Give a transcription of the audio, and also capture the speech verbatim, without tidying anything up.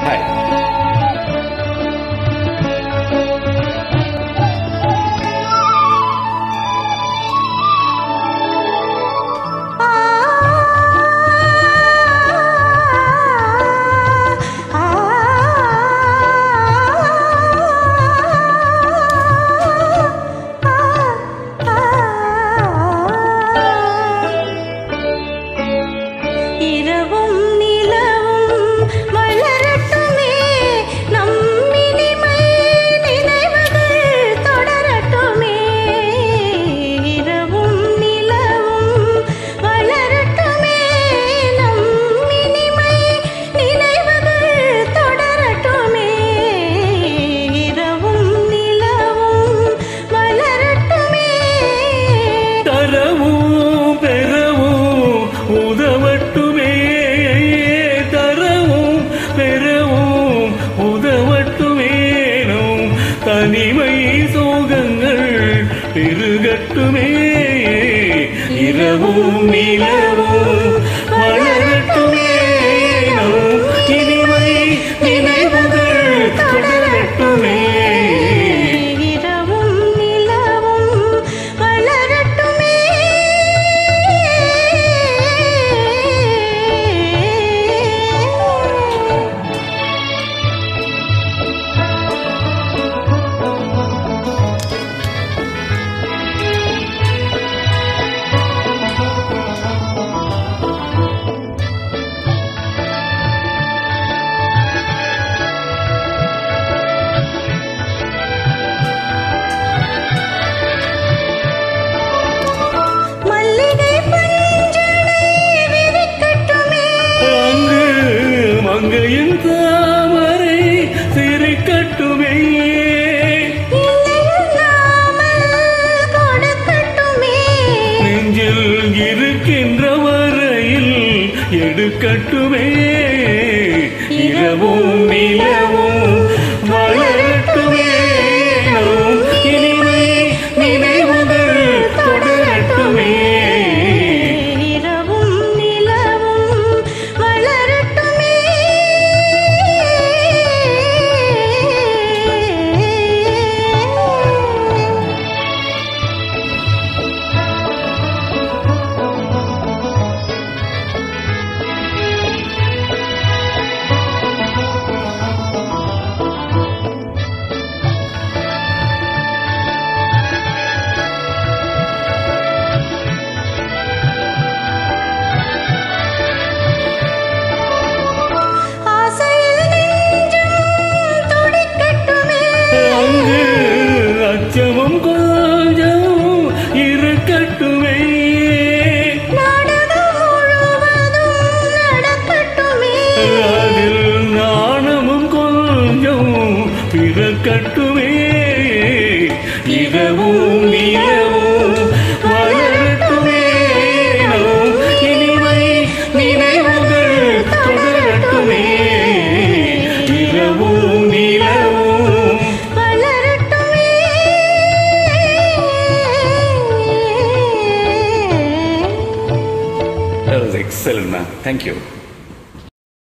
Hi. தனிமை சோகங்கள் பெருகட்டுமே, இரவும் நிலவும் வளரட்டுமே, இனிமை நினைவுகள் தொடரட்டுமே. இரவும் நிலவும் வளரட்டுமே. மங்கையின் தாமரை சிரிக்கட்டுமே, நெஞ்சில் இருக்கின்ற வரையில் எடுக்கட்டுமே, இரவும் நிலவும் வளரட்டுமே, இனிமை நினைவுகள் தொடரட்டுமே. அச்சமும் கொஞ்சம் இருக்கட்டுமே, அதில் நாணமும் கொஞ்சம் பிறக்கட்டுமே, இரவும் நிலவும் வளரட்டுமே, இனிமை நினைவுகள் தொடரட்டுமே, இரவும் நிலவும். That was excellent, man. Thank you.